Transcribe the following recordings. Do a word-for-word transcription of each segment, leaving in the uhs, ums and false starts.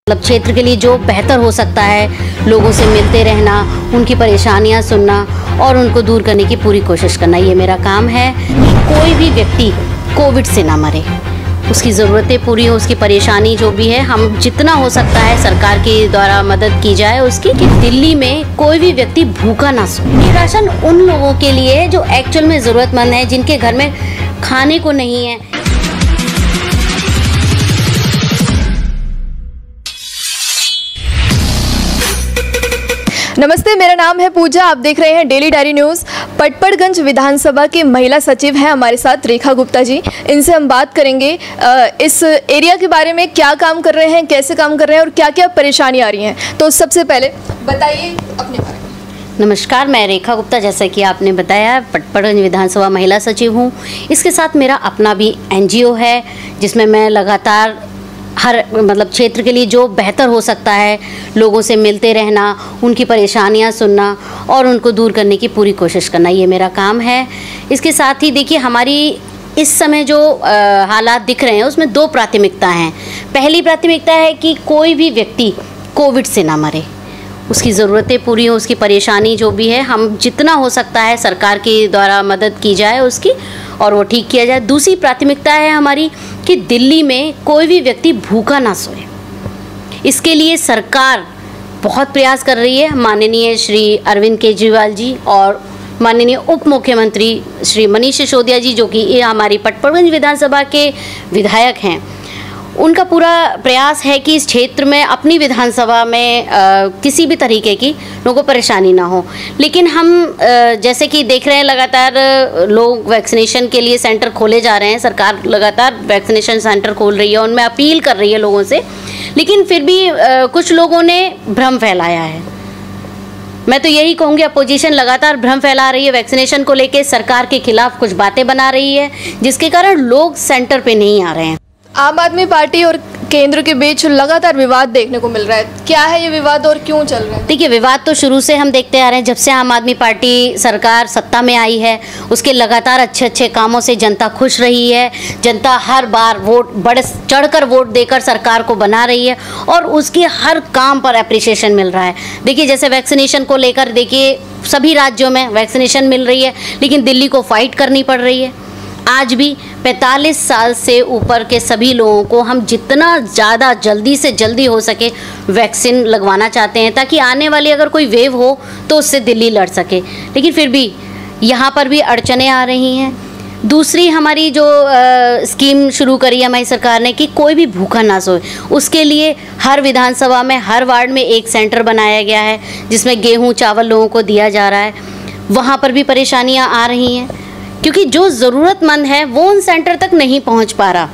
मतलब क्षेत्र के लिए जो बेहतर हो सकता है, लोगों से मिलते रहना, उनकी परेशानियां सुनना और उनको दूर करने की पूरी कोशिश करना, ये मेरा काम है। कोई भी व्यक्ति कोविड से ना मरे, उसकी ज़रूरतें पूरी हो, उसकी परेशानी जो भी है, हम जितना हो सकता है सरकार के द्वारा मदद की जाए उसकी, कि दिल्ली में कोई भी व्यक्ति भूखा ना सोए। ये राशन उन लोगों के लिए है जो एक्चुअल में ज़रूरतमंद है, जिनके घर में खाने को नहीं है। नमस्ते, मेरा नाम है पूजा। आप देख रहे हैं डेली डायरी न्यूज़। पटपड़गंज विधानसभा के महिला सचिव हैं हमारे साथ रेखा गुप्ता जी। इनसे हम बात करेंगे इस एरिया के बारे में, क्या काम कर रहे हैं, कैसे काम कर रहे हैं और क्या क्या परेशानी आ रही हैं। तो सबसे पहले बताइए अपने बारे में। नमस्कार, मैं रेखा गुप्ता, जैसा कि आपने बताया पटपड़गंज विधानसभा महिला सचिव हूँ। इसके साथ मेरा अपना भी एनजीओ है, जिसमें मैं लगातार हर मतलब क्षेत्र के लिए जो बेहतर हो सकता है, लोगों से मिलते रहना, उनकी परेशानियां सुनना और उनको दूर करने की पूरी कोशिश करना, ये मेरा काम है। इसके साथ ही देखिए, हमारी इस समय जो आ, हालात दिख रहे हैं उसमें दो प्राथमिकता हैं। पहली प्राथमिकता है कि कोई भी व्यक्ति कोविड से ना मरे, उसकी ज़रूरतें पूरी हो, उसकी परेशानी जो भी है, हम जितना हो सकता है सरकार के द्वारा मदद की जाए उसकी और वो ठीक किया जाए। दूसरी प्राथमिकता है हमारी कि दिल्ली में कोई भी व्यक्ति भूखा ना सोए। इसके लिए सरकार बहुत प्रयास कर रही है। माननीय श्री अरविंद केजरीवाल जी और माननीय उप मुख्यमंत्री श्री मनीष सिसोदिया जी, जो कि ये हमारी पटपड़गंज विधानसभा के विधायक हैं, उनका पूरा प्रयास है कि इस क्षेत्र में, अपनी विधानसभा में आ, किसी भी तरीके की लोगों को परेशानी ना हो। लेकिन हम आ, जैसे कि देख रहे हैं, लगातार लोग वैक्सीनेशन के लिए सेंटर खोले जा रहे हैं। सरकार लगातार वैक्सीनेशन सेंटर खोल रही है, उनमें अपील कर रही है लोगों से। लेकिन फिर भी आ, कुछ लोगों ने भ्रम फैलाया है। मैं तो यही कहूँगी, अपोजिशन लगातार भ्रम फैला रही है वैक्सीनेशन को लेकर, सरकार के खिलाफ कुछ बातें बना रही है, जिसके कारण लोग सेंटर पे नहीं आ रहे हैं। आम आदमी पार्टी और केंद्र के बीच लगातार विवाद देखने को मिल रहा है। क्या है ये विवाद और क्यों चल रहा है? देखिए, विवाद तो शुरू से हम देखते आ रहे हैं। जब से आम आदमी पार्टी सरकार सत्ता में आई है, उसके लगातार अच्छे अच्छे कामों से जनता खुश रही है। जनता हर बार वोट बढ़ चढ़कर वोट देकर सरकार को बना रही है और उसके हर काम पर अप्रिसिएशन मिल रहा है। देखिए, जैसे वैक्सीनेशन को लेकर, देखिए सभी राज्यों में वैक्सीनेशन मिल रही है, लेकिन दिल्ली को फाइट करनी पड़ रही है। आज भी पैंतालीस साल से ऊपर के सभी लोगों को हम जितना ज़्यादा जल्दी से जल्दी हो सके वैक्सीन लगवाना चाहते हैं, ताकि आने वाली अगर कोई वेव हो तो उससे दिल्ली लड़ सके। लेकिन फिर भी यहाँ पर भी अड़चनें आ रही हैं। दूसरी हमारी जो आ, स्कीम शुरू करी है हमारी सरकार ने कि कोई भी भूखा ना सोए, उसके लिए हर विधानसभा में, हर वार्ड में एक सेंटर बनाया गया है, जिसमें गेहूँ चावल लोगों को दिया जा रहा है। वहाँ पर भी परेशानियाँ आ रही हैं, क्योंकि जो ज़रूरतमंद है वो उन सेंटर तक नहीं पहुंच पा रहा।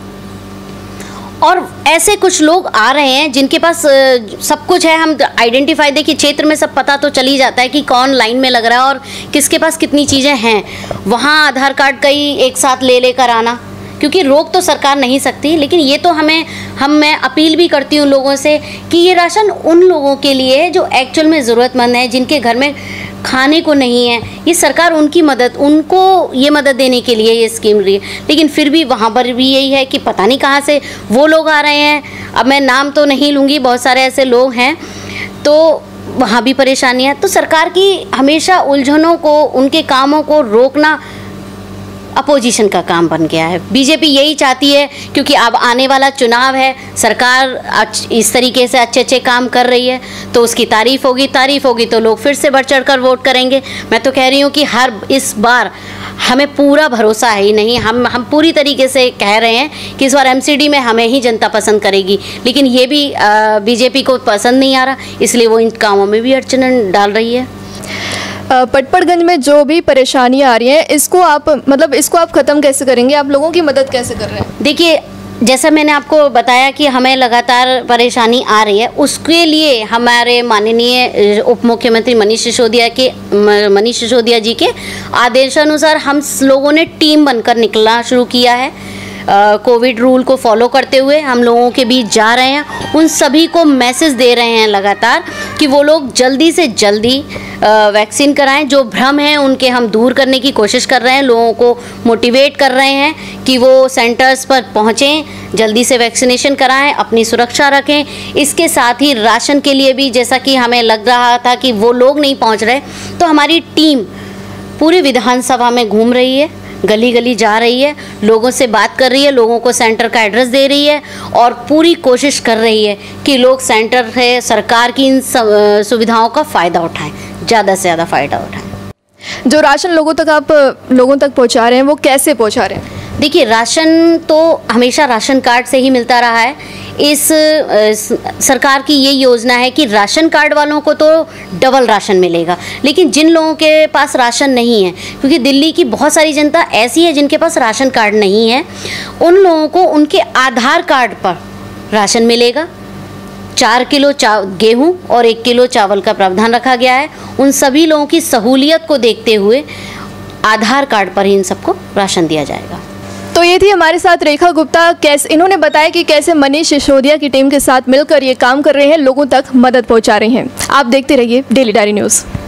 और ऐसे कुछ लोग आ रहे हैं जिनके पास सब कुछ है। हम आइडेंटिफाई, देखिए क्षेत्र में सब पता तो चल ही जाता है कि कौन लाइन में लग रहा है और किसके पास कितनी चीज़ें हैं। वहाँ आधार कार्ड कई एक साथ ले लेकर आना, क्योंकि रोक तो सरकार नहीं सकती, लेकिन ये तो हमें हम मैं अपील भी करती हूँ लोगों से कि ये राशन उन लोगों के लिए है जो एक्चुअल में ज़रूरतमंद है, जिनके घर में खाने को नहीं है। ये सरकार उनकी मदद, उनको ये मदद देने के लिए ये स्कीम रही है। लेकिन फिर भी वहाँ पर भी यही है कि पता नहीं कहाँ से वो लोग आ रहे हैं। अब मैं नाम तो नहीं लूँगी, बहुत सारे ऐसे लोग हैं, तो वहाँ भी परेशानियाँ। तो सरकार की हमेशा उलझनों को, उनके कामों को रोकना अपोजिशन का काम बन गया है। बीजेपी यही चाहती है, क्योंकि अब आने वाला चुनाव है, सरकार इस तरीके से अच्छे अच्छे काम कर रही है तो उसकी तारीफ़ होगी, तारीफ़ होगी तो लोग फिर से बढ़ चढ़ कर वोट करेंगे। मैं तो कह रही हूँ कि हर इस बार हमें पूरा भरोसा है ही नहीं, हम हम पूरी तरीके से कह रहे हैं कि इस बार एमसीडी में हमें ही जनता पसंद करेगी। लेकिन ये भी बीजेपी को पसंद नहीं आ रहा, इसलिए वो इन कामों में भी अड़चन डाल रही है। पटपड़गंज में जो भी परेशानियां आ रही हैं, इसको आप मतलब इसको आप ख़त्म कैसे करेंगे? आप लोगों की मदद कैसे कर रहे हैं? देखिए, जैसा मैंने आपको बताया कि हमें लगातार परेशानी आ रही है, उसके लिए हमारे माननीय उप मुख्यमंत्री मनीष सिसोदिया के मनीष सिसोदिया जी के आदेशानुसार हम लोगों ने टीम बनकर निकलना शुरू किया है। कोविड रूल को फॉलो करते हुए हम लोगों के बीच जा रहे हैं, उन सभी को मैसेज दे रहे हैं लगातार कि वो लोग जल्दी से जल्दी वैक्सीन कराएं। जो भ्रम है उनके हम दूर करने की कोशिश कर रहे हैं, लोगों को मोटिवेट कर रहे हैं कि वो सेंटर्स पर पहुँचें, जल्दी से वैक्सीनेशन कराएं, अपनी सुरक्षा रखें। इसके साथ ही राशन के लिए भी, जैसा कि हमें लग रहा था कि वो लोग नहीं पहुंच रहे, तो हमारी टीम पूरी विधानसभा में घूम रही है, गली गली जा रही है, लोगों से बात कर रही है, लोगों को सेंटर का एड्रेस दे रही है और पूरी कोशिश कर रही है कि लोग सेंटर है सरकार की इन सुविधाओं का फ़ायदा उठाएं, ज़्यादा से ज़्यादा फ़ायदा उठाएं। जो राशन लोगों तक आप लोगों तक पहुंचा रहे हैं वो कैसे पहुंचा रहे हैं? देखिए, राशन तो हमेशा राशन कार्ड से ही मिलता रहा है। इस, इस सरकार की ये योजना है कि राशन कार्ड वालों को तो डबल राशन मिलेगा, लेकिन जिन लोगों के पास राशन नहीं है, क्योंकि दिल्ली की बहुत सारी जनता ऐसी है जिनके पास राशन कार्ड नहीं है, उन लोगों को उनके आधार कार्ड पर राशन मिलेगा। चार किलो चा गेहूँ और एक किलो चावल का प्रावधान रखा गया है। उन सभी लोगों की सहूलियत को देखते हुए आधार कार्ड पर ही इन सबको राशन दिया जाएगा। तो ये थी हमारे साथ रेखा गुप्ता। कैसे इन्होंने बताया कि कैसे मनीष सिसोदिया की टीम के साथ मिलकर ये काम कर रहे हैं, लोगों तक मदद पहुंचा रहे हैं। आप देखते रहिए डेली डायरी न्यूज़।